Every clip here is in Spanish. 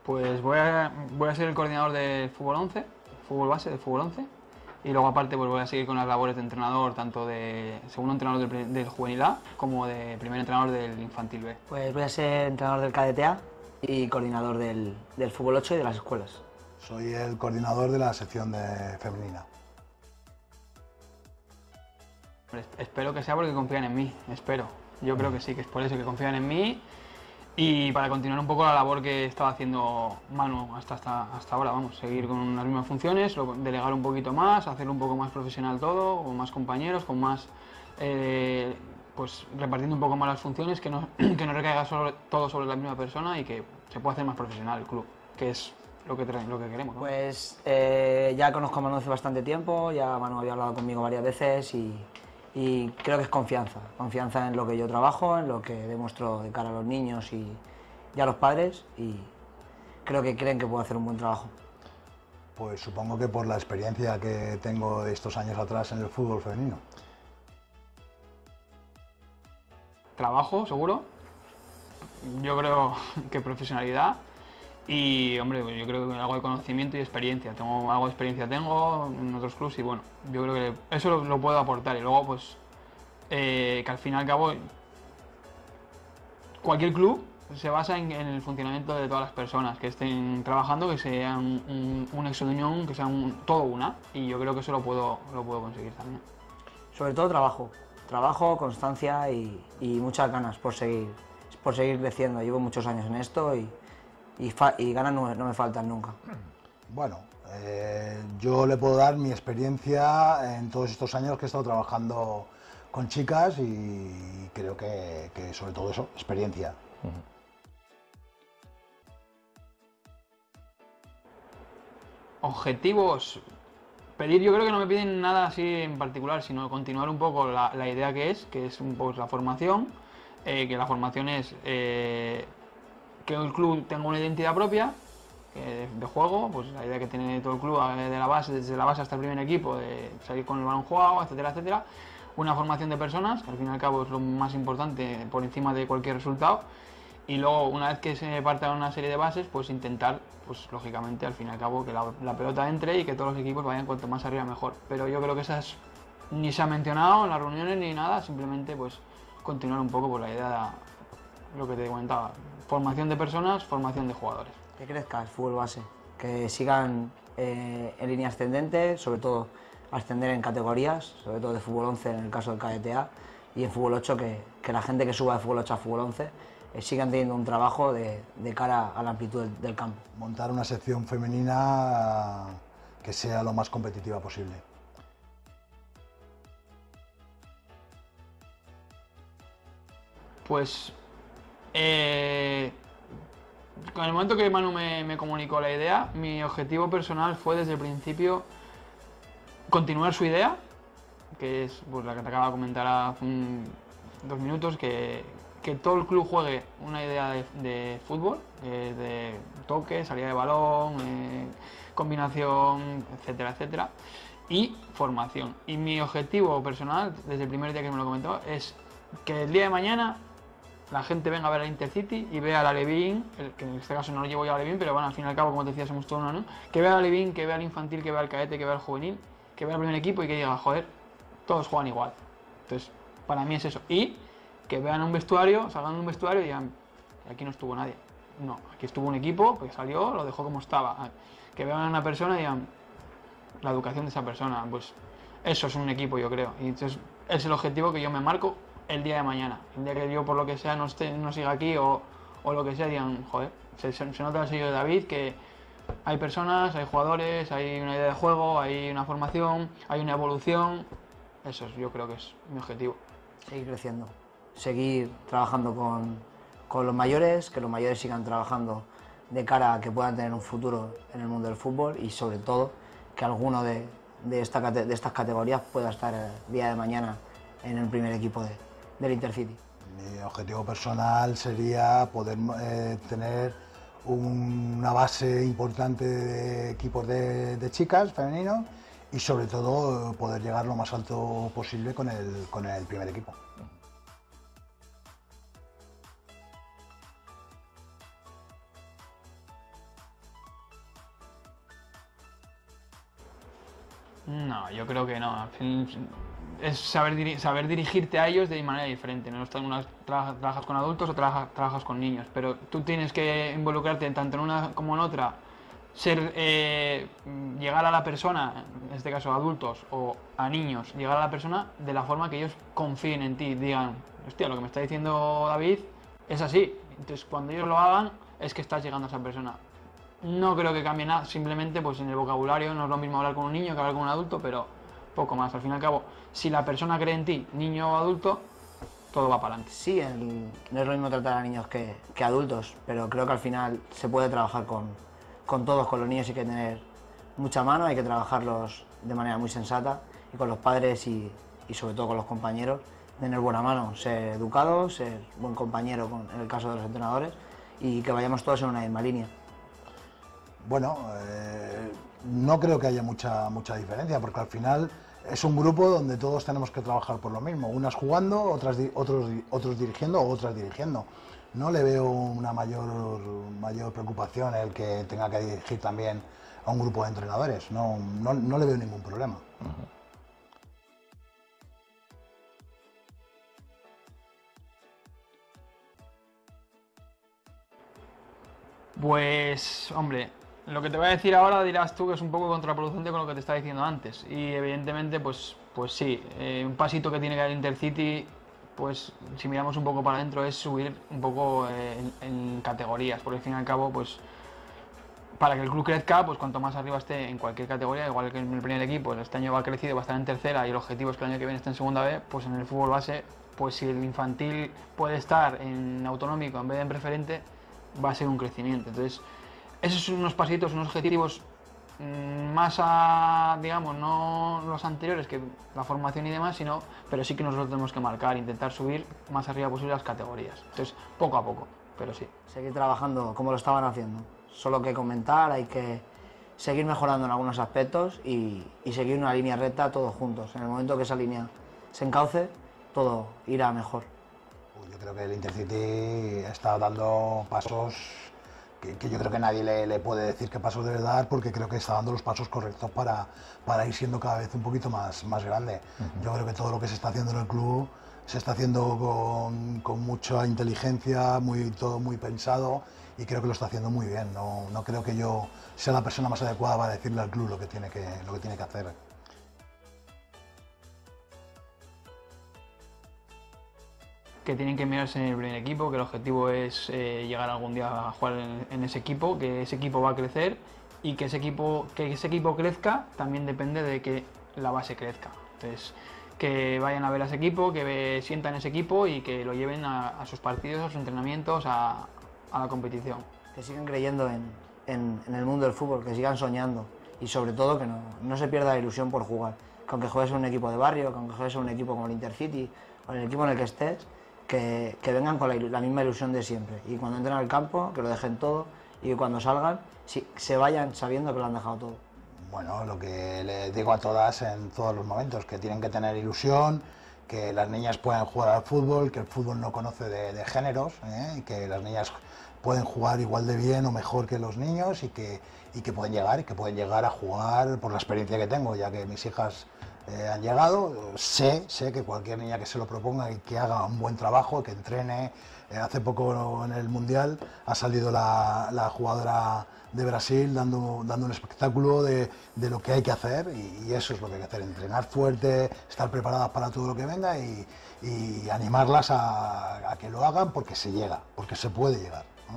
Pues voy a ser el coordinador del fútbol 11, fútbol base de fútbol 11, y luego aparte pues voy a seguir con las labores de entrenador, tanto de segundo entrenador del juvenil A como de primer entrenador del infantil B. Pues voy a ser entrenador del cadete A y coordinador del fútbol 8 y de las escuelas. Soy el coordinador de la sección de femenina. Espero que sea porque confían en mí, espero. Yo creo que sí, que es por eso que confían en mí y para continuar un poco la labor que estaba haciendo Manu hasta ahora, vamos, seguir con las mismas funciones, delegar un poquito más, hacerlo un poco más profesional todo, con más compañeros, con más, pues repartiendo un poco más las funciones, que no recaiga todo sobre la misma persona y que se pueda hacer más profesional el club, que es lo que queremos, ¿no? Pues ya conozco a Manu hace bastante tiempo, ya Manu había hablado conmigo varias veces y creo que es confianza en lo que yo trabajo, en lo que demuestro de cara a los niños y a los padres, y creo que creen que puedo hacer un buen trabajo. Pues supongo que por la experiencia que tengo de estos años atrás en el fútbol femenino. Trabajo, seguro. Yo creo que profesionalidad y, hombre, yo creo que algo de conocimiento y experiencia. Algo de experiencia en otros clubes y, bueno, yo creo que eso lo puedo aportar. Y luego, pues, que al fin y al cabo, cualquier club se basa en el funcionamiento de todas las personas que estén trabajando, que sean un nexo de unión, que sean todo una. Y yo creo que eso lo puedo conseguir también. Sobre todo trabajo, constancia y muchas ganas por seguir creciendo. Llevo muchos años en esto y ganas no me faltan nunca. Bueno, yo le puedo dar mi experiencia en todos estos años que he estado trabajando con chicas y creo que sobre todo eso, experiencia. Objetivos. Pedir, yo creo que no me piden nada así en particular, sino continuar un poco la idea que es un poco la formación, que la formación es que el club tenga una identidad propia de juego, pues la idea que tiene todo el club de la base, desde la base hasta el primer equipo, de salir con el balón jugado, etcétera, etcétera. Una formación de personas, que al fin y al cabo es lo más importante por encima de cualquier resultado. Y luego, una vez que se parta una serie de bases, pues intentar, pues lógicamente, al fin y al cabo, que la pelota entre y que todos los equipos vayan cuanto más arriba mejor. Pero yo creo que esas ni se ha mencionado en las reuniones ni nada, simplemente pues continuar un poco por la idea de lo que te comentaba. Formación de personas, formación de jugadores. Que crezca el fútbol base, que sigan en línea ascendente, sobre todo ascender en categorías, sobre todo de fútbol 11 en el caso del cadete A, y en fútbol 8 que la gente que suba de fútbol 8 a fútbol 11 sigan teniendo un trabajo de cara a la amplitud del campo. Montar una sección femenina que sea lo más competitiva posible. Pues en el momento que Manu me comunicó la idea, mi objetivo personal fue desde el principio continuar su idea, que es pues, la que te acabo de comentar hace 2 minutos, que todo el club juegue una idea de fútbol, de toque, salida de balón, combinación, etcétera, etcétera, y formación. Y mi objetivo personal, desde el primer día que me lo comentó, es que el día de mañana la gente venga a ver al Intercity y vea al Alevín, que en este caso no lo llevo yo al Alevín, pero bueno, al fin y al cabo, como te decía, somos todo uno, ¿no? Que vea al Alevín, que vea al infantil, que vea al cadete, que vea al juvenil, que vea al primer equipo y que diga, joder, todos juegan igual. Entonces, para mí es eso. Y que vean un vestuario, salgan de un vestuario y digan, aquí no estuvo nadie. No, aquí estuvo un equipo que salió, lo dejó como estaba. Que vean a una persona y digan, la educación de esa persona, pues eso es un equipo, yo creo. Y entonces es el objetivo que yo me marco el día de mañana. El día que yo, por lo que sea, no siga aquí o lo que sea, digan, joder, se nota el sello de David, que hay personas, hay jugadores, hay una idea de juego, hay una formación, hay una evolución. Eso yo creo que es mi objetivo. Seguir creciendo, seguir trabajando con los mayores, que los mayores sigan trabajando de cara a que puedan tener un futuro en el mundo del fútbol y sobre todo que alguno de estas categorías pueda estar el día de mañana en el primer equipo del Intercity. Mi objetivo personal sería poder tener una base importante de equipos de chicas femeninos y sobre todo poder llegar lo más alto posible con el primer equipo. No, yo creo que no. Al fin, es saber dirigirte a ellos de manera diferente. ¿No? Trabajas con adultos o trabajas con niños, pero tú tienes que involucrarte tanto en una como en otra, llegar a la persona, en este caso a adultos o a niños, llegar a la persona de la forma que ellos confíen en ti, digan, hostia, lo que me está diciendo David es así. Entonces, cuando ellos lo hagan, es que estás llegando a esa persona. No creo que cambie nada, simplemente pues en el vocabulario no es lo mismo hablar con un niño que hablar con un adulto, pero poco más. Al fin y al cabo, si la persona cree en ti, niño o adulto, todo va para adelante. Sí, no es lo mismo tratar a niños que adultos, pero creo que al final se puede trabajar con todos. Con los niños hay que tener mucha mano, hay que trabajarlos de manera muy sensata, y con los padres y sobre todo con los compañeros, tener buena mano, ser educado, ser buen compañero en el caso de los entrenadores, y que vayamos todos en una misma línea. Bueno, no creo que haya mucha diferencia, porque al final es un grupo donde todos tenemos que trabajar por lo mismo, unas jugando, otros dirigiendo o otras dirigiendo. No le veo una mayor preocupación el que tenga que dirigir también a un grupo de entrenadores, no le veo ningún problema. Pues, hombre, lo que te voy a decir ahora dirás tú que es un poco contraproducente con lo que te estaba diciendo antes. Y evidentemente, pues sí, un pasito que tiene que dar el Intercity, pues si miramos un poco para adentro, es subir un poco en categorías, porque al fin y al cabo, pues para que el club crezca, pues cuanto más arriba esté en cualquier categoría, igual que en el primer equipo, este año va crecido, va a estar en tercera y el objetivo es que el año que viene esté en segunda B, pues en el fútbol base, pues si el infantil puede estar en autonómico en vez de en preferente, va a ser un crecimiento. Entonces, esos son unos pasitos, unos objetivos más a, digamos, no los anteriores, que la formación y demás, pero sí que nosotros tenemos que marcar, intentar subir más arriba posible las categorías. Entonces, poco a poco, pero sí. Seguir trabajando como lo estaban haciendo. Solo que comentar, hay que seguir mejorando en algunos aspectos y seguir una línea recta todos juntos. En el momento que esa línea se encauce, todo irá mejor. Yo creo que el Intercity está dando pasos que yo creo que nadie le puede decir qué pasos debe dar, porque creo que está dando los pasos correctos para ir siendo cada vez un poquito más grande. Yo creo que todo lo que se está haciendo en el club se está haciendo con mucha inteligencia, todo muy pensado, y creo que lo está haciendo muy bien. No creo que yo sea la persona más adecuada para decirle al club lo que tiene que hacer. Que tienen que mirarse en el primer equipo, que el objetivo es llegar algún día a jugar en ese equipo, que ese equipo va a crecer y que ese equipo crezca también depende de que la base crezca. Entonces, que vayan a ver a ese equipo, que sientan ese equipo y que lo lleven a sus partidos, a sus entrenamientos, a la competición. Que sigan creyendo en el mundo del fútbol, que sigan soñando, y sobre todo que no se pierda la ilusión por jugar. Que aunque juegues en un equipo de barrio, que aunque juegues en un equipo como el Intercity o en el equipo en el que estés, que vengan con la misma ilusión de siempre, y cuando entren al campo que lo dejen todo, y que cuando salgan se vayan sabiendo que lo han dejado todo. Bueno, lo que les digo a todas en todos los momentos, que tienen que tener ilusión, que las niñas pueden jugar al fútbol, que el fútbol no conoce de géneros, y que las niñas pueden jugar igual de bien o mejor que los niños, y que pueden llegar a jugar por la experiencia que tengo, ya que mis hijas han llegado. Sé que cualquier niña que se lo proponga y que haga un buen trabajo, que entrene. Hace poco en el Mundial ha salido la jugadora de Brasil dando un espectáculo de lo que hay que hacer, y eso es lo que hay que hacer: entrenar fuerte, estar preparadas para todo lo que venga y animarlas a que lo hagan, porque se llega, porque se puede llegar, ¿no?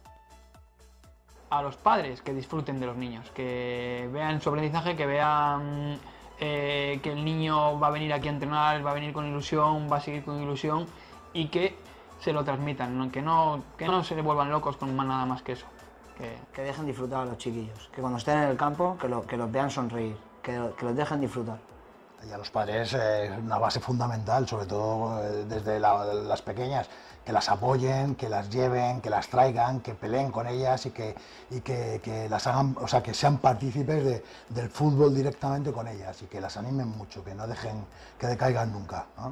A los padres que disfruten de los niños, que vean su aprendizaje, que vean que el niño va a venir aquí a entrenar, va a venir con ilusión, va a seguir con ilusión, y que se lo transmitan, ¿no? Que no se le vuelvan locos con nada más que eso. Que dejen disfrutar a los chiquillos, que cuando estén en el campo que los vean sonreír, que los dejen disfrutar. Y a los padres es una base fundamental, sobre todo desde las pequeñas, que las apoyen, que las lleven, que las traigan, que peleen con ellas y que las hagan, o sea, que sean partícipes del fútbol directamente con ellas, y que las animen mucho, que no dejen que decaigan nunca, ¿no?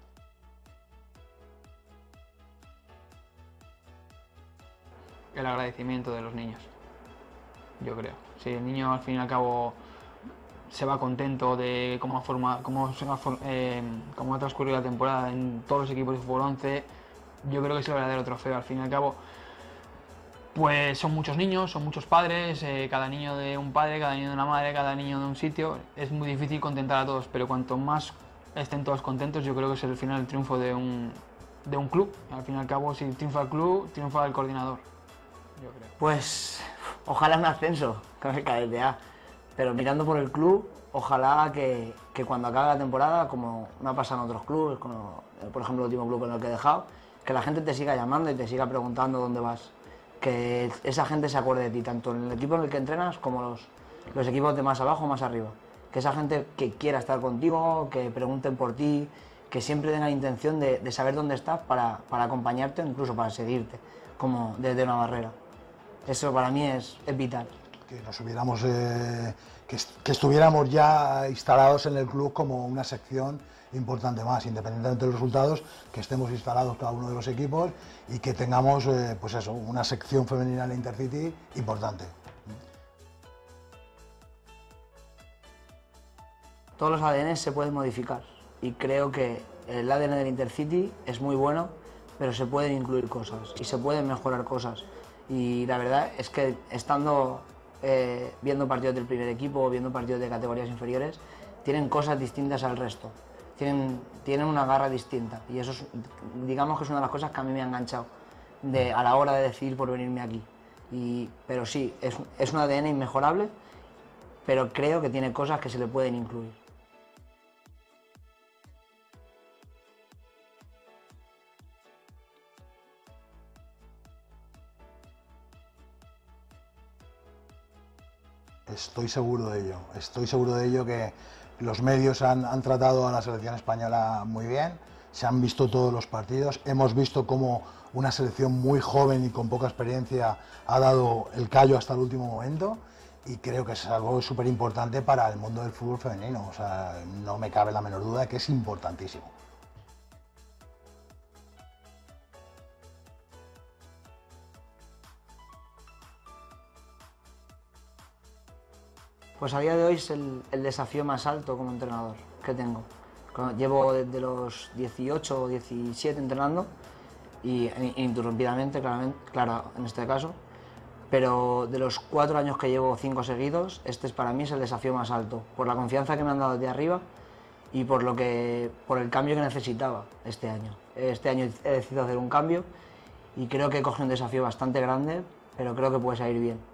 El agradecimiento de los niños, yo creo. Si el niño al fin y al cabo se va contento de cómo ha transcurrido la temporada en todos los equipos de fútbol 11, yo creo que es el verdadero trofeo. Al fin y al cabo, pues son muchos niños, son muchos padres, cada niño de un padre, cada niño de una madre, cada niño de un sitio. Es muy difícil contentar a todos, pero cuanto más estén todos contentos, yo creo que es el final el triunfo de un club. Al fin y al cabo, si triunfa el club, triunfa el coordinador, yo creo. Pues ojalá un ascenso con el Cadete A, pero mirando por el club, ojalá que cuando acabe la temporada, como no ha pasado en otros clubes, como por ejemplo el último club en el que he dejado, que la gente te siga llamando y te siga preguntando dónde vas, que esa gente se acuerde de ti, tanto en el equipo en el que entrenas como los equipos de más abajo o más arriba, que esa gente que quiera estar contigo, que pregunten por ti, que siempre tengan intención de saber dónde estás para acompañarte o incluso para seguirte, como desde una barrera. Eso para mí es vital. Que nos hubiéramos, que estuviéramos ya instalados en el club como una sección importante más, independientemente de los resultados, que estemos instalados cada uno de los equipos y que tengamos, pues eso, una sección femenina en la Intercity importante. Todos los ADN se pueden modificar y creo que el ADN del Intercity es muy bueno, pero se pueden incluir cosas y se pueden mejorar cosas. Y la verdad es que estando viendo partidos del primer equipo o viendo partidos de categorías inferiores, tienen cosas distintas al resto, tienen una garra distinta y eso es, digamos que es una de las cosas que a mí me ha enganchado a la hora de decidir por venirme aquí. Pero sí, es un ADN inmejorable, pero creo que tiene cosas que se le pueden incluir. Estoy seguro de ello que los medios han tratado a la selección española muy bien, se han visto todos los partidos, hemos visto cómo una selección muy joven y con poca experiencia ha dado el callo hasta el último momento y creo que es algo súper importante para el mundo del fútbol femenino, o sea, no me cabe la menor duda de que es importantísimo. Pues a día de hoy es el desafío más alto como entrenador que tengo. Llevo desde los 18 o 17 entrenando, y ininterrumpidamente, claro, en este caso, pero de los 4 años que llevo 5 seguidos, para mí es el desafío más alto, por la confianza que me han dado desde arriba y por el cambio que necesitaba este año. Este año he decidido hacer un cambio y creo que coge un desafío bastante grande, pero creo que puede salir bien.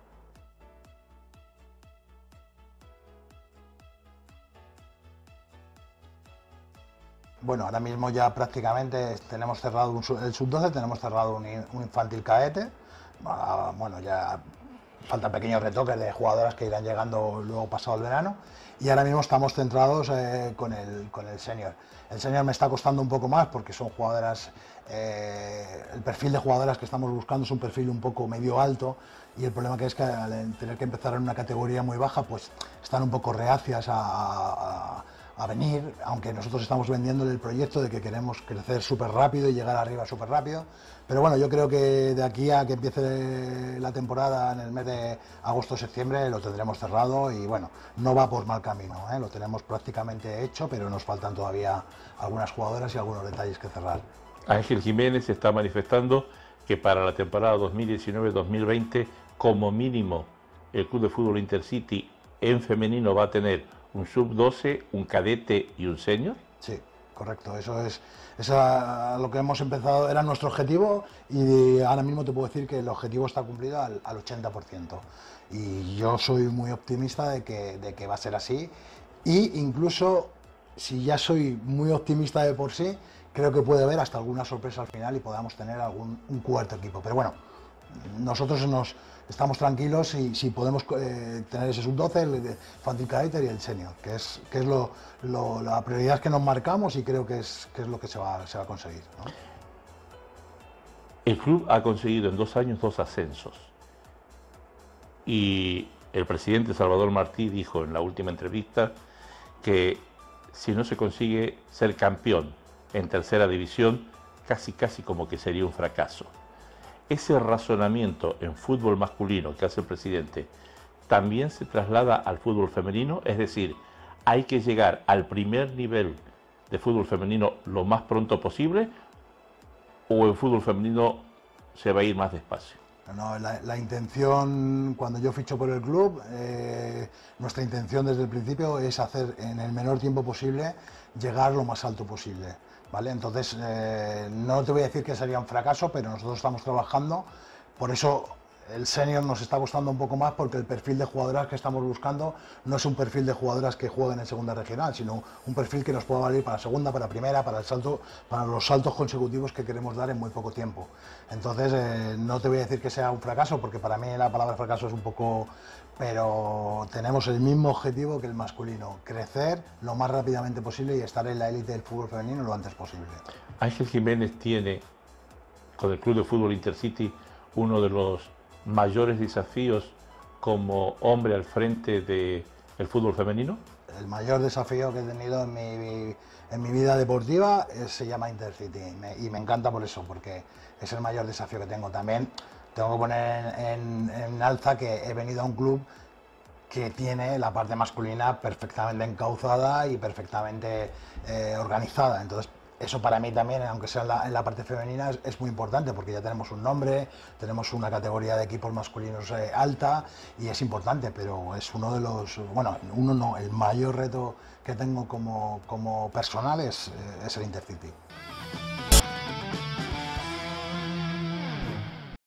Bueno, ahora mismo ya prácticamente tenemos cerrado el sub-12, tenemos cerrado un infantil cadete. Bueno, ya faltan pequeños retoques de jugadoras que irán llegando luego pasado el verano. Y ahora mismo estamos centrados con el senior. El senior me está costando un poco más porque son jugadoras, el perfil de jugadoras que estamos buscando es un perfil un poco medio alto, y el problema que es que al tener que empezar en una categoría muy baja, pues están un poco reacias a venir, aunque nosotros estamos vendiéndole el proyecto de que queremos crecer súper rápido y llegar arriba súper rápido. Pero bueno, yo creo que de aquí a que empiece la temporada en el mes de agosto-septiembre lo tendremos cerrado y bueno, no va por mal camino, lo tenemos prácticamente hecho, pero nos faltan todavía algunas jugadoras y algunos detalles que cerrar. Ángel Jiménez está manifestando que para la temporada 2019-2020, como mínimo, el Club de Fútbol Intercity en femenino va a tener un sub-12, un cadete y un senior. Sí, correcto, eso es lo que hemos empezado, era nuestro objetivo y ahora mismo te puedo decir que el objetivo está cumplido al 80%. Y yo soy muy optimista de que va a ser así, y incluso si ya soy muy optimista de por sí, creo que puede haber hasta alguna sorpresa al final y podamos tener un cuarto equipo. Pero bueno, nosotros estamos tranquilos y si podemos tener ese sub-12, el infantil cadete y el senior, que es la prioridad que nos marcamos, y creo que es lo que se va a conseguir, ¿no? El club ha conseguido en 2 años 2 ascensos y el presidente Salvador Martí dijo en la última entrevista que si no se consigue ser campeón en tercera división, casi como que sería un fracaso. Ese razonamiento en fútbol masculino que hace el presidente también se traslada al fútbol femenino, es decir, hay que llegar al primer nivel de fútbol femenino lo más pronto posible, o el fútbol femenino se va a ir más despacio. No, la intención, cuando yo ficho por el club, nuestra intención desde el principio es hacer en el menor tiempo posible llegar lo más alto posible, ¿vale? Entonces, no te voy a decir que sería un fracaso, pero nosotros estamos trabajando, por eso el senior nos está costando un poco más, porque el perfil de jugadoras que estamos buscando no es un perfil de jugadoras que jueguen en segunda regional, sino un perfil que nos pueda valer para segunda, para primera, para el salto, para los saltos consecutivos que queremos dar en muy poco tiempo. Entonces, no te voy a decir que sea un fracaso, porque para mí la palabra fracaso es un poco... Pero tenemos el mismo objetivo que el masculino, crecer lo más rápidamente posible y estar en la élite del fútbol femenino lo antes posible. Ángel Jiménez tiene, con el Club de Fútbol Intercity, uno de los mayores desafíos como hombre al frente del fútbol femenino. El mayor desafío que he tenido en mi vida deportiva se llama Intercity y me encanta por eso, porque es el mayor desafío que tengo. También tengo que poner en alza que he venido a un club que tiene la parte masculina perfectamente encauzada y perfectamente organizada. Entonces, eso para mí también, aunque sea en la parte femenina, es muy importante, porque ya tenemos un nombre, tenemos una categoría de equipos masculinos alta y es importante, pero es uno de los, bueno, uno no, el mayor reto que tengo como personal es el Intercity.